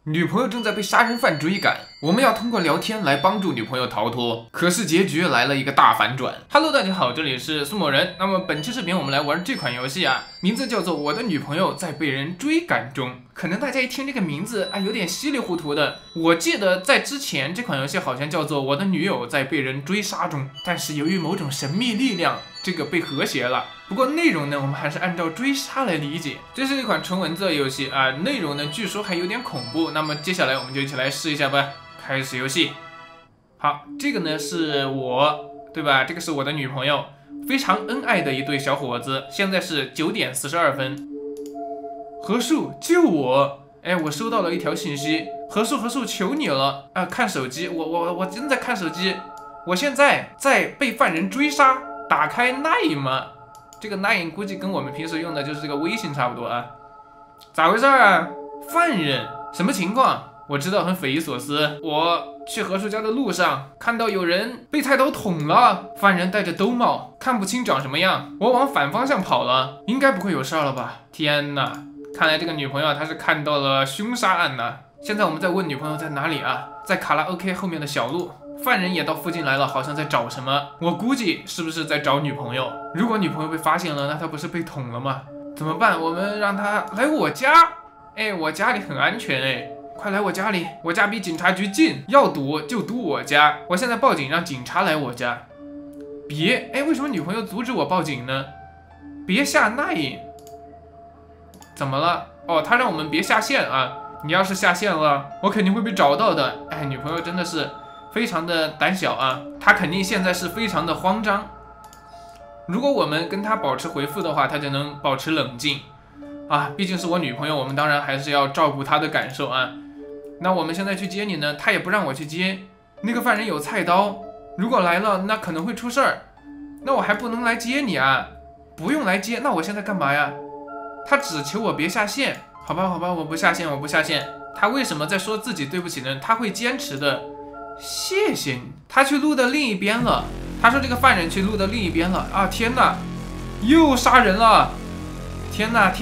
女朋友正在被杀人犯追赶，我们要通过聊天来帮助女朋友逃脱。可是结局来了一个大反转。Hello， 大家好，这里是苏某人。那么本期视频我们来玩这款游戏啊，名字叫做《我的女朋友在被人追赶中》。可能大家一听这个名字啊，有点稀里糊涂的。我记得在之前这款游戏好像叫做《我的女友在被人追杀中》，但是由于某种神秘力量，这个被和谐了。不过内容呢，我们还是按照追杀来理解。这是一款纯文字的游戏啊，内容呢据说还有点恐怖。那么接下来我们就一起来试一下吧。开始游戏。好，这个呢是我，对吧？这个是我的女朋友，非常恩爱的一对小伙子。现在是9点42分。何树，救我！哎，我收到了一条信息，何树，求你了啊！看手机，我真在看手机。我现在在被犯人追杀，打开 Line 吗？这个 Line 估计跟我们平时用的就是这个微信差不多啊。咋回事啊？犯人什么情况？我知道很匪夷所思。我去何树家的路上看到有人被菜刀捅了，犯人戴着兜帽，看不清长什么样。我往反方向跑了，应该不会有事了吧？天哪，看来这个女朋友她是看到了凶杀案呢。现在我们在问女朋友在哪里啊？在卡拉 OK 后面的小路。犯人也到附近来了，好像在找什么。我估计是不是在找女朋友？如果女朋友被发现了，那她不是被捅了吗？怎么办？我们让她来我家。哎，我家里很安全哎，快来我家里，我家比警察局近，要堵就堵我家。我现在报警，让警察来我家。别，哎，为什么女朋友阻止我报警呢？别下Line。怎么了？哦，他让我们别下线啊。你要是下线了，我肯定会被找到的。哎，女朋友真的是非常的胆小啊，他肯定现在是非常的慌张。如果我们跟他保持回复的话，他就能保持冷静啊。毕竟是我女朋友，我们当然还是要照顾她的感受啊。那我们现在去接你呢，他也不让我去接。那个犯人有菜刀，如果来了，那可能会出事儿。那我还不能来接你啊？不用来接，那我现在干嘛呀？他只求我别下线，好吧，我不下线。他为什么在说自己对不起呢？他会坚持的。谢谢你。他去路的另一边了。他说这个犯人去路的另一边了啊！天哪，又杀人了！天哪！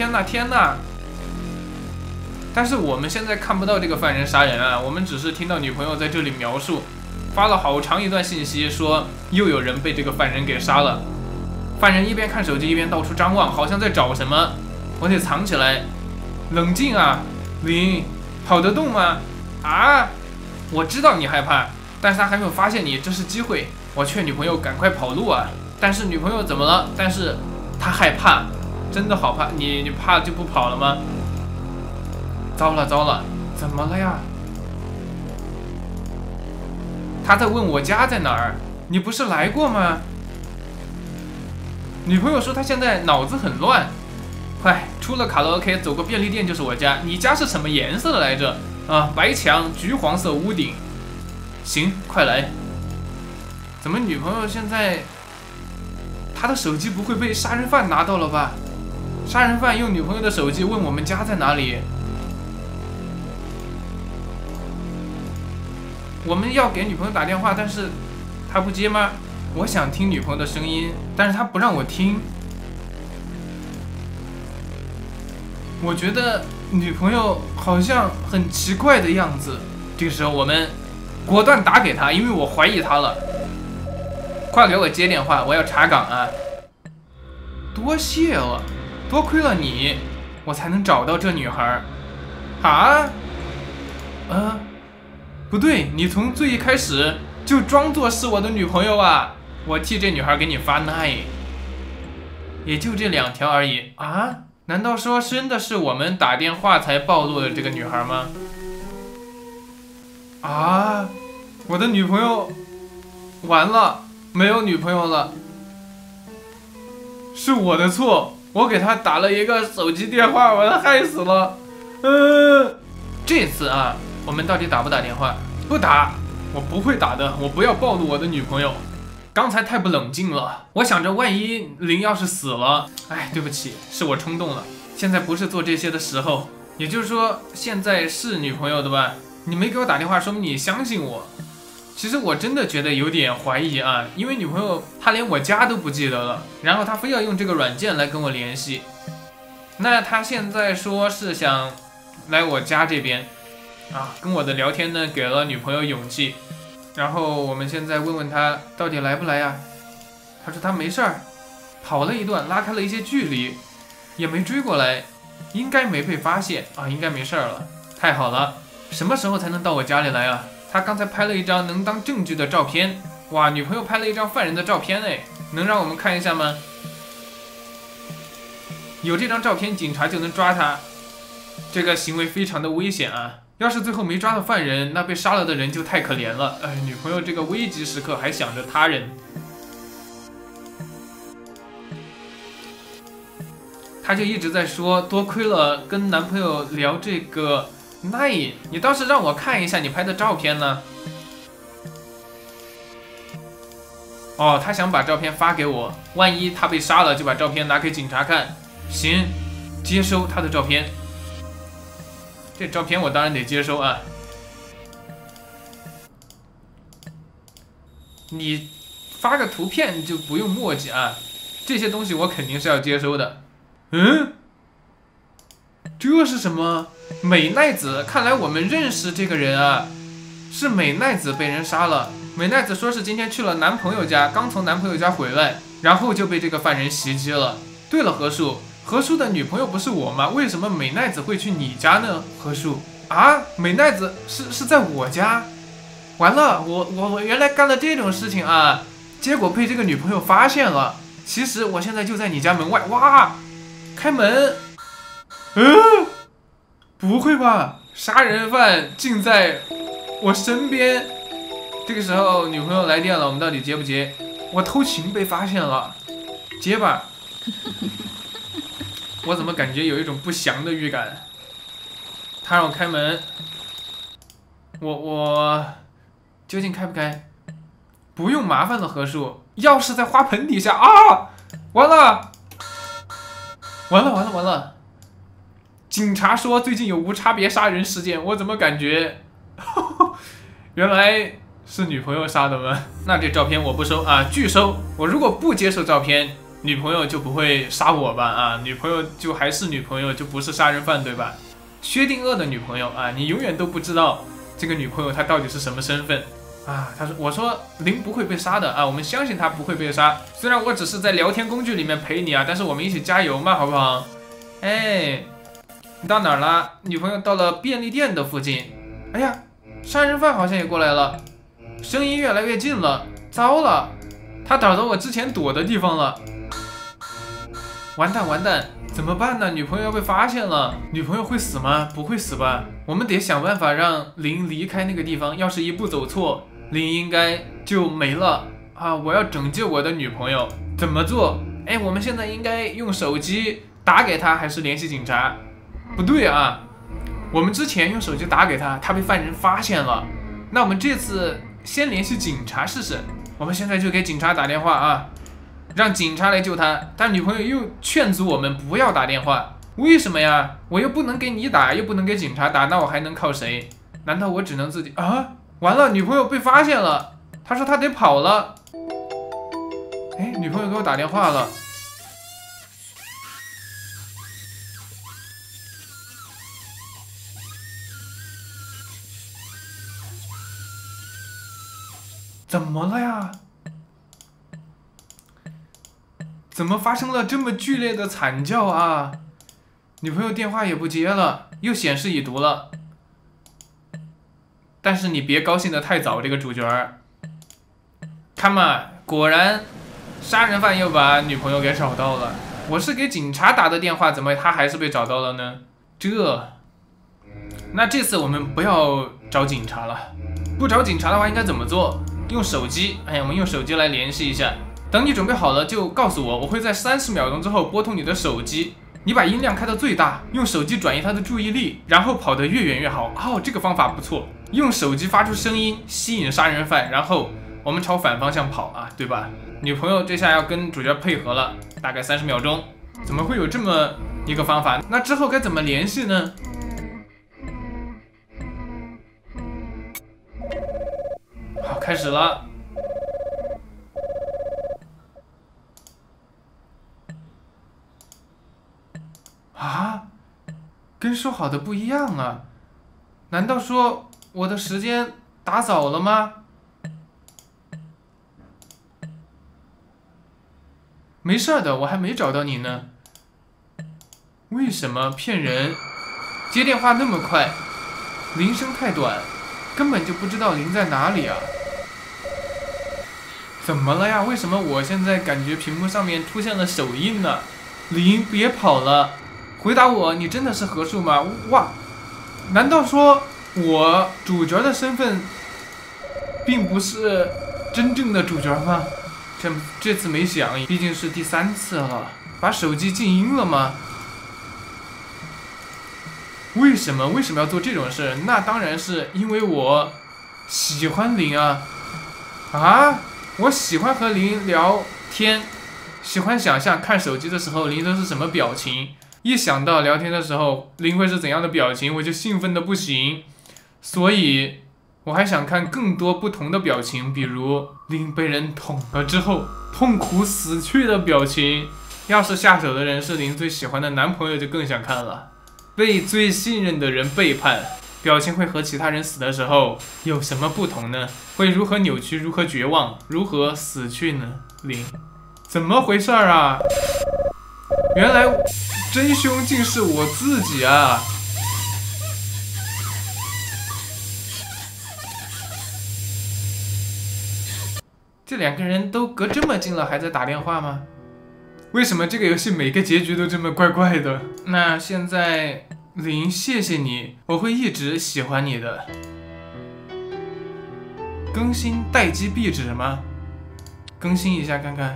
但是我们现在看不到这个犯人杀人啊，我们只是听到女朋友在这里描述，发了好长一段信息，说又有人被这个犯人给杀了。犯人一边看手机一边到处张望，好像在找什么。我得藏起来，冷静啊，林，跑得动吗？啊！我知道你害怕，但是他还没有发现你，这是机会。我劝女朋友赶快跑路啊！但是女朋友怎么了？但是她害怕，真的好怕。你怕就不跑了吗？糟了，怎么了呀？他在问我家在哪儿，你不是来过吗？女朋友说她现在脑子很乱。快，出了卡拉 OK 走个便利店就是我家。你家是什么颜色的来着？啊，白墙，橘黄色屋顶。行，快来。怎么女朋友现在，她的手机不会被杀人犯拿到了吧？杀人犯用女朋友的手机问我们家在哪里。我们要给女朋友打电话，但是她不接吗？我想听女朋友的声音，但是她不让我听。我觉得女朋友好像很奇怪的样子。这个时候我们果断打给她，因为我怀疑她了。快给我接电话，我要查岗啊！多谢了，多亏了你，我才能找到这女孩。啊？不对，你从最一开始就装作是我的女朋友啊！我替这女孩给你发Line，也就这2条而已啊！难道说真的是我们打电话才暴露的这个女孩吗？啊！我的女朋友完了，没有女朋友了，是我的错，我给她打了一个手机电话，把她害死了。这次啊，我们到底打不打电话？不打，我不会打的，我不要暴露我的女朋友。刚才太不冷静了，我想着万一林要是死了，哎，对不起，是我冲动了。现在不是做这些的时候，也就是说现在是女朋友的吧？你没给我打电话，说明你相信我。其实我真的觉得有点怀疑啊，因为女朋友她连我家都不记得了，然后她非要用这个软件来跟我联系。那她现在说是想来我家这边， 啊，跟我的聊天呢给了女朋友勇气。然后我们现在问问他到底来不来呀？他说他没事儿，跑了一段，拉开了一些距离，也没追过来，应该没被发现啊，应该没事儿了。太好了，什么时候才能到我家里来啊？他刚才拍了一张能当证据的照片，哇，女朋友拍了一张犯人的照片哎，能让我们看一下吗？有这张照片，警察就能抓他。这个行为非常的危险啊！要是最后没抓到犯人，那被杀了的人就太可怜了。哎，女朋友这个危急时刻还想着他人，她就一直在说，多亏了跟男朋友聊这个Nine，你倒是让我看一下你拍的照片呢。哦，她想把照片发给我，万一他被杀了，就把照片拿给警察看。行，接收他的照片。这照片我当然得接收啊！你发个图片就不用墨迹啊，这些东西我肯定是要接收的。嗯，这是什么？美奈子，看来我们认识这个人啊，是美奈子被人杀了。美奈子说是今天去了男朋友家，刚从男朋友家回来，然后就被这个犯人袭击了。对了，何树。何叔的女朋友不是我吗？为什么美奈子会去你家呢？何叔啊，美奈子是在我家。完了，我原来干了这种事情啊，结果被这个女朋友发现了。其实我现在就在你家门外。哇，开门！不会吧？杀人犯竟在我身边。这个时候女朋友来电了，我们到底接不接？我偷情被发现了，接吧。我怎么感觉有一种不祥的预感？他让我开门，我究竟开不开？不用麻烦了，何叔。钥匙在花盆底下啊！完了！警察说最近有无差别杀人事件，我怎么感觉原来是女朋友杀的吗？那这照片我不收啊，拒收。我如果不接受照片，女朋友就不会杀我吧？啊，女朋友就还是女朋友，就不是杀人犯对吧？薛定谔的女朋友啊，你永远都不知道这个女朋友她到底是什么身份啊？我说林不会被杀的啊，我们相信她不会被杀。虽然我只是在聊天工具里面陪你啊，但是我们一起加油嘛，好不好？哎，你到哪儿了？女朋友到了便利店的附近。哎呀，杀人犯好像也过来了，声音越来越近了。糟了，他找到我之前躲的地方了。完蛋，怎么办呢？女朋友要被发现了，女朋友会死吗？不会死吧？我们得想办法让林离开那个地方，要是一步走错，林应该就没了啊！我要拯救我的女朋友，怎么做？哎，我们现在应该用手机打给他，还是联系警察？不对啊，我们之前用手机打给他，他被犯人发现了，那我们这次先联系警察试试。我们现在就给警察打电话啊！让警察来救他，但女朋友又劝阻我们不要打电话，为什么呀？我又不能给你打，又不能给警察打，那我还能靠谁？难道我只能自己啊？完了，女朋友被发现了，她说她得跑了。哎，女朋友给我打电话了。怎么了呀？怎么发生了这么剧烈的惨叫啊？女朋友电话也不接了，又显示已读了。但是你别高兴得太早，这个主角儿。看嘛，果然杀人犯又把女朋友给找到了。我是给警察打的电话，怎么他还是被找到了呢？那这次我们不要找警察了。不找警察的话，应该怎么做？用手机，我们用手机来联系一下。等你准备好了就告诉我，我会在30秒钟之后拨通你的手机。你把音量开到最大，用手机转移他的注意力，然后跑得越远越好。哦，这个方法不错，用手机发出声音吸引杀人犯，然后我们朝反方向跑啊，对吧？女朋友这下要跟主角配合了，大概30秒钟。怎么会有这么一个方法？那之后该怎么联系呢？好，开始了。啊，跟说好的不一样啊！ 难道说我的时间打早了吗？没事的，我还没找到你呢。为什么骗人？接电话那么快，铃声太短，根本就不知道铃在哪里啊！怎么了呀？为什么我现在感觉屏幕上面出现了手印呢？铃，别跑了，回答我，你真的是何树吗？哇，难道说我主角的身份并不是真正的主角吗？这次没响，毕竟是第3次了。把手机静音了吗？为什么要做这种事？那当然是因为我喜欢林啊！啊，我喜欢和林聊天，喜欢想象看手机的时候林都是什么表情。一想到聊天的时候林会是怎样的表情，我就兴奋的不行。所以我还想看更多不同的表情，比如林被人捅了之后痛苦死去的表情。要是下手的人是林最喜欢的男朋友，就更想看了。被最信任的人背叛，表情会和其他人死的时候有什么不同呢？会如何扭曲，如何绝望，如何死去呢？林，怎么回事啊？原来真凶竟是我自己啊！这2个人都隔这么近了，还在打电话吗？为什么这个游戏每个结局都这么怪怪的？那现在林，谢谢你，我会一直喜欢你的。更新待机壁纸吗？更新一下看看。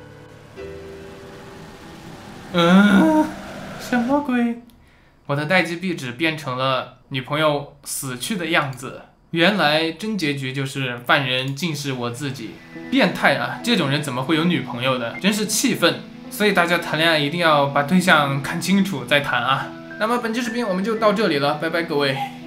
什么鬼？我的待机壁纸变成了女朋友死去的样子。原来真结局就是犯人竟是我自己，变态啊！这种人怎么会有女朋友的？真是气愤。所以大家谈恋爱一定要把对象看清楚再谈啊。那么本期视频我们就到这里了，拜拜各位。